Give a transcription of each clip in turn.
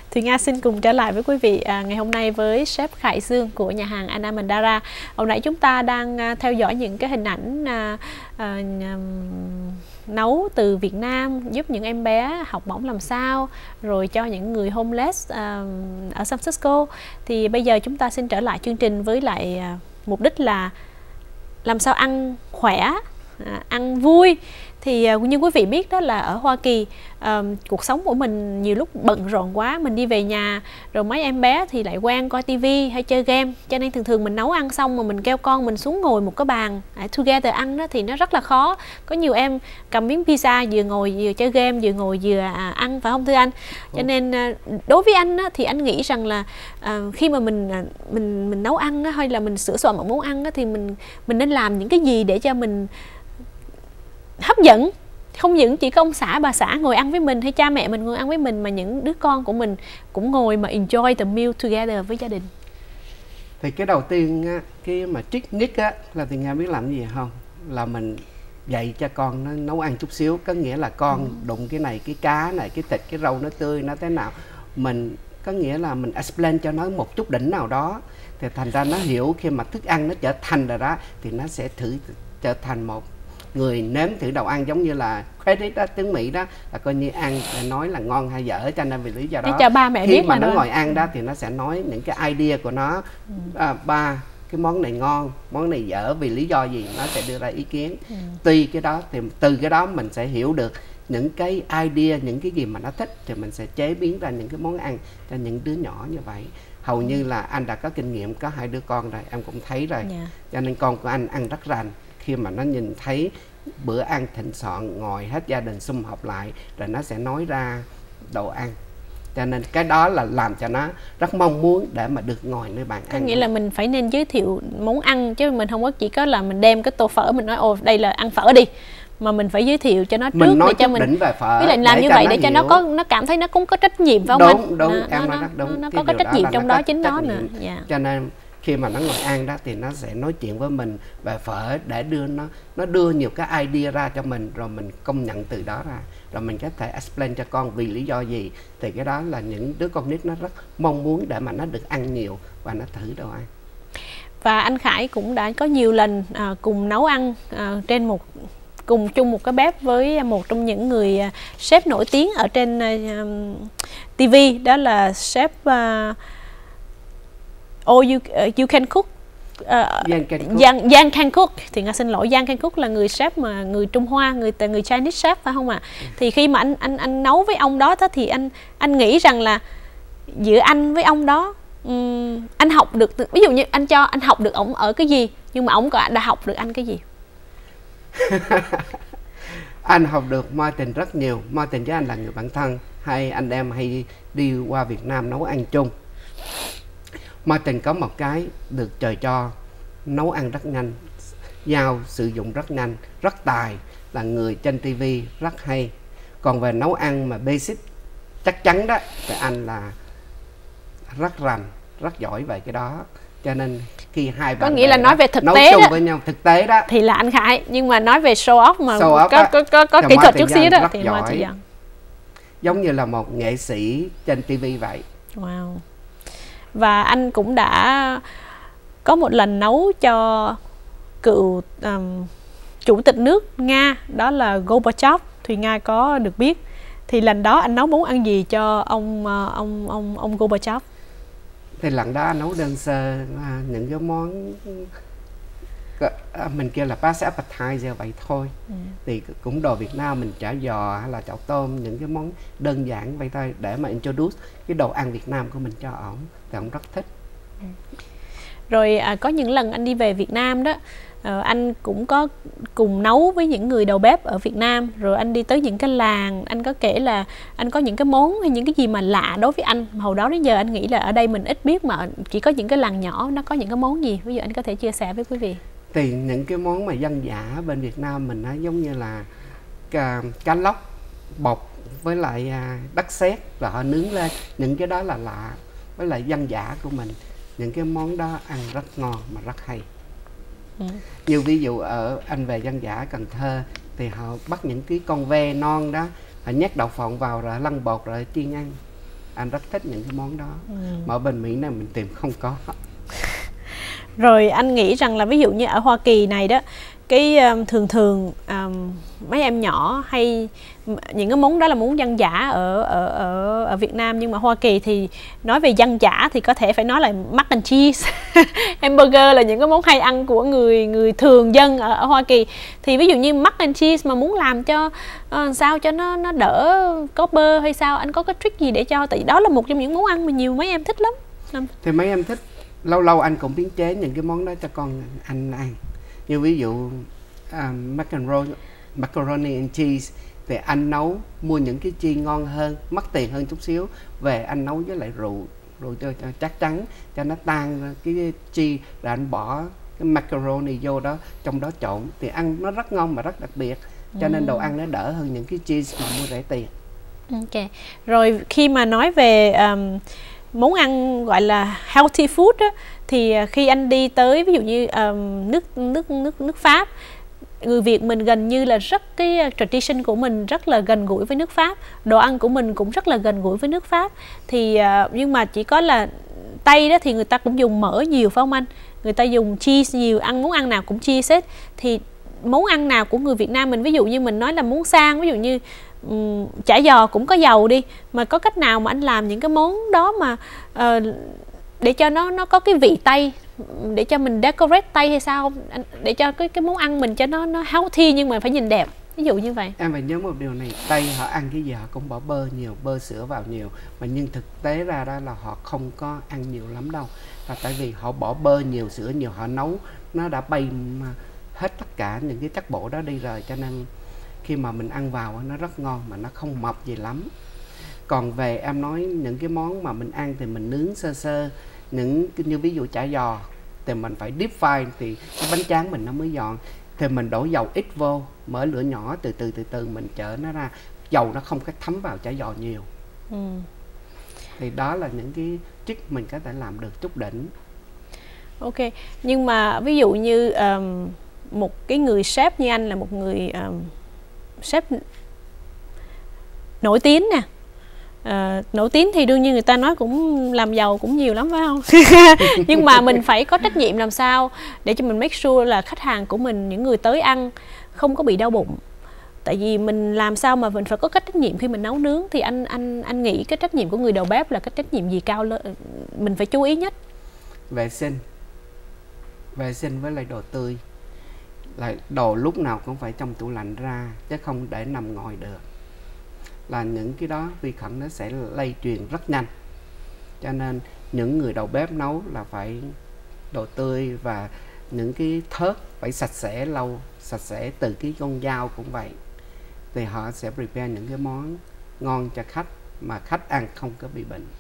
Thuy Nga xin cùng trở lại với quý vị ngày hôm nay với chef Khai Duong của nhà hàng Ana Mandara. Hồi nãy chúng ta đang theo dõi những cái hình ảnh nấu từ Việt Nam, giúp những em bé học bổng làm sao, rồi cho những người homeless ở San Francisco. Thì bây giờ chúng ta xin trở lại chương trình với lại mục đích là làm sao ăn khỏe, ăn vui. Thì như quý vị biết đó là ở Hoa Kỳ cuộc sống của mình nhiều lúc bận rộn quá, mình đi về nhà rồi mấy em bé thì lại quen coi tivi hay chơi game, cho nên thường thường mình nấu ăn xong mà mình kêu con mình xuống ngồi một cái bàn together ăn đó thì nó rất là khó. Có nhiều em cầm miếng pizza vừa ngồi vừa chơi game, vừa ngồi vừa ăn, phải không thưa anh? Cho nên đối với anh thì anh nghĩ rằng là khi mà mình nấu ăn hay là mình sửa soạn một món ăn thì mình nên làm những cái gì để cho mình hấp dẫn, không những chỉ có ông xã bà xã ngồi ăn với mình hay cha mẹ mình ngồi ăn với mình, mà những đứa con của mình cũng ngồi mà enjoy the meal together với gia đình. Thì cái đầu tiên á, cái mà trick á là Thuy Nga biết làm gì không? Là mình dạy cho con nó nấu ăn chút xíu, có nghĩa là con đụng cái này, cái cá này, cái thịt, cái rau nó tươi nó thế nào, mình có nghĩa là mình explain cho nó một chút đỉnh nào đó, thì thành ra nó hiểu. Khi mà thức ăn nó trở thành rồi đó thì nó sẽ trở thành một người nếm thử đầu ăn, giống như là credit đó, tiếng Mỹ đó, là coi như ăn nói là ngon hay dở. Cho nên vì lý do đó cho ba mẹ khi biết mà nó đó. ngồi ăn đó thì nó sẽ nói những cái idea của nó. Ba, cái món này ngon, món này dở vì lý do gì, nó sẽ đưa ra ý kiến. Tùy cái đó thì từ cái đó mình sẽ hiểu được những cái idea, những cái gì mà nó thích, thì mình sẽ chế biến ra những cái món ăn cho những đứa nhỏ như vậy. Hầu như là anh đã có kinh nghiệm, có 2 đứa con rồi, em cũng thấy rồi. Cho nên con của anh ăn rất rành. Khi mà nó nhìn thấy bữa ăn thịnh soạn, ngồi hết gia đình sum họp lại, rồi nó sẽ nói ra đồ ăn. Cho nên cái đó là làm cho nó rất mong muốn để mà được ngồi nơi bàn ăn. Có nghĩa là mình phải nên giới thiệu món ăn, chứ mình không có chỉ có là mình đem cái tô phở mình nói ồ đây là ăn phở đi, mà mình phải giới thiệu cho nó trước để cho mình về phở, với lại làm như vậy để cho nó cảm thấy nó cũng có trách nhiệm, phải không anh? Đúng, em nói rất đúng. Nó có cái trách nhiệm trong đó chính nó nữa. Cho nên khi mà nó ngồi ăn đó thì nó sẽ nói chuyện với mình về phở, để nó đưa nhiều cái idea ra cho mình, rồi mình công nhận từ đó ra, rồi mình có thể explain cho con vì lý do gì. Thì cái đó là những đứa con nít nó rất mong muốn để mà nó được ăn nhiều và nó thử đồ ăn. Và anh Khải cũng đã có nhiều lần cùng nấu ăn cùng chung một cái bếp với một trong những người chef nổi tiếng ở trên TV, đó là chef You Can Cook, Giang Can Cook. Thì Nga xin lỗi, Giang Can Cook là người chef mà người Trung Hoa, người Chinese chef, phải không ạ? Thì khi mà anh nấu với ông đó thì anh nghĩ rằng là giữa anh với ông đó, anh học được, ví dụ như anh học được ổng ở cái gì, nhưng mà ổng đã học được anh cái gì? Anh học được Martin rất nhiều. Martin với anh là người bạn thân, hay anh em hay đi qua Việt Nam nấu ăn chung. Martin có một cái được trời cho, nấu ăn rất nhanh, dao sử dụng rất nhanh, rất tài, là người trên TV rất hay. Còn về nấu ăn mà basic chắc chắn đó thì anh là rất rành, rất giỏi về cái đó. Cho nên khi hai bạn có nghĩa là nói về thực nấu tế chung đó, với nhau thực tế đó thì là anh Khải, nhưng mà nói về show off mà có kỹ thuật chút xíu đó thì giỏi, giống như là một nghệ sĩ trên TV vậy. Wow. Và anh cũng đã có một lần nấu cho cựu chủ tịch nước Nga, đó là Gorbachev, Thuy Nga có được biết. Thì lần đó anh nấu món ăn gì cho ông Gorbachev? Thì lần đó anh nấu đơn sơ những cái món mình kêu là past appetizer vậy thôi. Thì cũng đồ Việt Nam, mình chả giò hay là chảo tôm, những cái món đơn giản vậy thôi, để mà introduce cái đồ ăn Việt Nam của mình cho ổng, thì ổng rất thích. Rồi có những lần anh đi về Việt Nam đó, anh cũng có cùng nấu với những người đầu bếp ở Việt Nam. Rồi anh đi tới những cái làng, anh có kể là anh có những cái món hay những cái gì mà lạ đối với anh, hồi đó đến giờ anh nghĩ là ở đây mình ít biết, mà chỉ có những cái làng nhỏ nó có những cái món gì. Ví dụ anh có thể chia sẻ với quý vị. Thì những cái món mà dân dã bên Việt Nam mình nó giống như là cá lóc bọc với lại đất sét, rồi họ nướng lên. Những cái đó là lạ với lại dân dã của mình. Những cái món đó ăn rất ngon mà rất hay. Như ví dụ ở anh về dân dã Cần Thơ thì họ bắt những cái con ve non đó, họ nhét đậu phộng vào rồi lăn bột rồi chiên ăn. anh rất thích những cái món đó. Mà ở bên Mỹ này mình tìm không có. Rồi anh nghĩ rằng là ví dụ như ở Hoa Kỳ này đó, cái thường mấy em nhỏ hay những cái món đó là món dân dã ở Việt Nam, nhưng mà Hoa Kỳ thì nói về dân dã thì có thể phải nói là mac and cheese, hamburger là những cái món hay ăn của người thường dân ở Hoa Kỳ. Thì ví dụ như mac and cheese mà muốn làm cho sao cho nó đỡ có bơ hay sao, anh có cái trick gì để cho, tại đó là một trong những món ăn mà nhiều mấy em thích lắm. Thì mấy em thích, lâu lâu anh cũng biến chế những cái món đó cho con anh ăn. Như ví dụ macaroni and cheese thì anh mua những cái cheese ngon hơn, mắc tiền hơn chút xíu, về anh nấu với lại rượu cho chắc chắn cho nó tan cái cheese, rồi anh bỏ cái macaroni vô đó, trong đó trộn thì ăn nó rất ngon mà rất đặc biệt. Cho nên đồ ăn nó đỡ hơn những cái cheese mà mua rẻ tiền. Ok. Rồi khi mà nói về món ăn gọi là healthy food đó, thì khi anh đi tới ví dụ như nước Pháp, người Việt mình gần như là rất cái tradition của mình rất là gần gũi với nước Pháp, đồ ăn của mình cũng rất là gần gũi với nước Pháp. Thì nhưng mà chỉ có là Tây đó thì người ta cũng dùng mỡ nhiều phải không anh? Người ta dùng cheese nhiều, ăn món ăn nào cũng cheese hết. Thì món ăn nào của người Việt Nam mình, ví dụ như mình nói là món sang, ví dụ như chả giò cũng có dầu đi, mà có cách nào mà anh làm những cái món đó mà để cho nó có cái vị Tây, để cho mình decorate Tây hay sao, để cho cái món ăn mình cho nó healthy nhưng mà phải nhìn đẹp, ví dụ như vậy. Em phải nhớ một điều này, Tây họ ăn cái gì họ cũng bỏ bơ nhiều, bơ sữa vào nhiều, mà nhưng thực tế ra đó là họ không có ăn nhiều lắm đâu, là tại vì họ bỏ bơ nhiều, sữa nhiều, họ nấu nó đã bay hết tất cả những cái chất bổ đó đi rồi, cho nên khi mà mình ăn vào nó rất ngon mà nó không mập gì lắm. Còn về em nói những cái món mà mình ăn thì mình nướng sơ sơ, những như ví dụ chả giò thì mình phải deep fry thì cái bánh tráng mình nó mới giòn, thì mình đổ dầu ít vô, mở lửa nhỏ từ từ mình chở nó ra, dầu nó không có thấm vào chả giò nhiều. Thì đó là những cái trick mình có thể làm được chút đỉnh. Ok, nhưng mà ví dụ như một cái người chef như anh là một người chef nổi tiếng nè, nổi tiếng thì đương nhiên người ta nói cũng làm giàu cũng nhiều lắm phải không? Nhưng mà mình phải có trách nhiệm làm sao để cho mình make sure là khách hàng của mình, những người tới ăn không có bị đau bụng. Tại vì mình làm sao mà mình phải có cái trách nhiệm khi mình nấu nướng, thì anh nghĩ cái trách nhiệm của người đầu bếp là cái trách nhiệm gì cao lên mình phải chú ý nhất? Vệ sinh với lại đồ tươi, là đồ lúc nào cũng phải trong tủ lạnh ra chứ không để nằm ngoài được, là những cái đó vi khuẩn nó sẽ lây truyền rất nhanh. Cho nên những người đầu bếp nấu là phải đồ tươi, và những cái thớt phải sạch sẽ, sạch sẽ, từ cái con dao cũng vậy, thì họ sẽ prepare những cái món ngon cho khách mà khách ăn không có bị bệnh.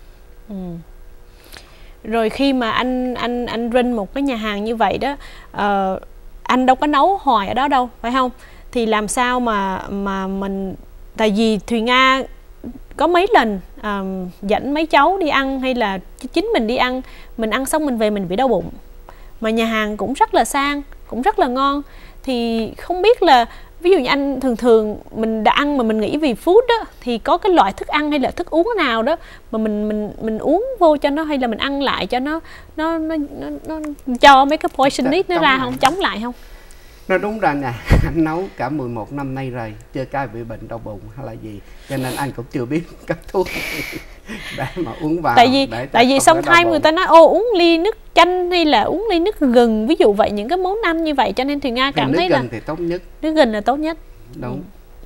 Rồi khi mà anh run một cái nhà hàng như vậy đó, anh đâu có nấu hoài ở đó đâu phải không? Thì làm sao mà mình, tại vì Thuy Nga có mấy lần dẫn mấy cháu đi ăn hay là chính mình đi ăn, mình ăn xong mình về mình bị đau bụng, mà nhà hàng cũng rất là sang, cũng rất là ngon. Thì không biết là ví dụ như anh thường mình đã ăn mà mình nghĩ vì food đó, thì có cái loại thức ăn hay là thức uống nào đó mà mình uống vô cho nó, hay là mình ăn lại cho nó cho mấy cái poisonous nó ra không, chống lại không? Nó đúng ra nè, anh nấu cả 11 năm nay rồi, chưa có ai bị bệnh đau bụng hay là gì, cho nên anh cũng chưa biết các thuốc để mà uống vào. Tại vì sometimes người ta nói uống ly nước chanh hay là uống ly nước gừng, ví dụ vậy, những cái món ăn như vậy, cho nên Thuy Nga cảm thấy là nước gừng thì tốt nhất. Nước gừng là tốt nhất. Đúng.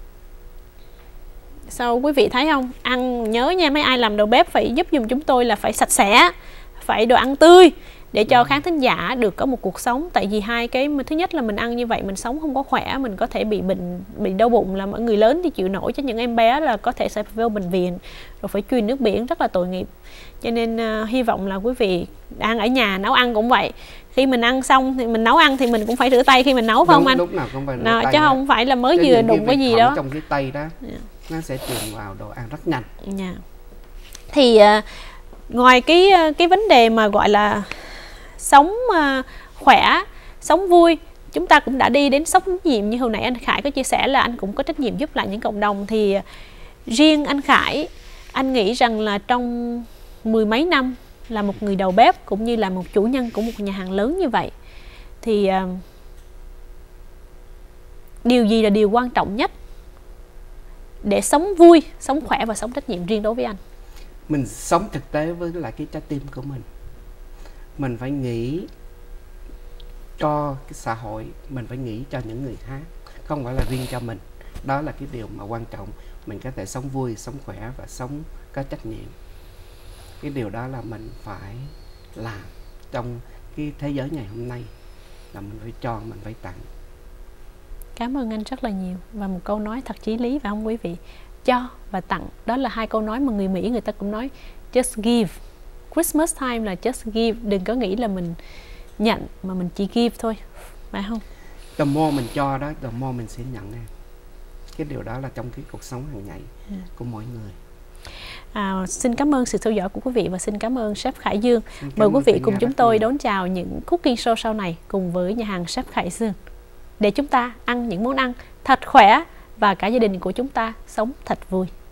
Sao quý vị thấy không? Ăn nhớ nha, mấy ai làm đầu bếp phải giúp giùm chúng tôi là phải sạch sẽ, phải đồ ăn tươi, để cho khán thính giả được có một cuộc sống. Tại vì hai cái, thứ nhất là mình ăn như vậy mình sống không có khỏe, mình có thể bị đau bụng, là mọi người lớn thì chịu nổi, cho những em bé là có thể sẽ vô bệnh viện rồi phải truyền nước biển, rất là tội nghiệp. Cho nên hy vọng là quý vị đang ở nhà nấu ăn cũng vậy, khi mình ăn xong thì mình nấu ăn thì mình cũng phải rửa tay khi mình nấu, phải không anh? Lúc nào cũng phải rửa tay, chứ không phải là mới vừa đụng cái gì đó trong cái tay đó nó sẽ truyền vào đồ ăn rất nhanh. Thì ngoài cái vấn đề mà gọi là sống khỏe, sống vui, chúng ta cũng đã đi đến sống trách nhiệm. Như hồi nãy anh Khải có chia sẻ là anh cũng có trách nhiệm giúp lại những cộng đồng. Thì riêng anh Khải Anh nghĩ rằng là trong 10 mấy năm là một người đầu bếp cũng như là một chủ nhân của một nhà hàng lớn như vậy, thì điều gì là điều quan trọng nhất để sống vui, sống khỏe và sống trách nhiệm riêng đối với anh? Mình sống thực tế với lại cái trái tim của mình. Mình phải nghĩ cho cái xã hội, mình phải nghĩ cho những người khác, không phải là riêng cho mình. Đó là cái điều mà quan trọng. Mình có thể sống vui, sống khỏe và sống có trách nhiệm. Cái điều đó là mình phải làm trong cái thế giới ngày hôm nay, là mình phải cho, mình phải tặng. Cảm ơn anh rất là nhiều. Và một câu nói thật chí lý phải không quý vị? Cho và tặng, đó là hai câu nói mà người Mỹ người ta cũng nói just give. Christmas time là just give. Đừng có nghĩ là mình nhận mà mình chỉ give thôi, phải không? The more mình cho đó, the more mình sẽ nhận em. Cái điều đó là trong cái cuộc sống hàng ngày của mỗi người. Xin cảm ơn sự theo dõi của quý vị và xin cảm ơn Chef Khai Duong. Mời quý vị cùng chúng tôi đón chào những cooking show sau này cùng với nhà hàng Chef Khai Duong, để chúng ta ăn những món ăn thật khỏe và cả gia đình của chúng ta sống thật vui.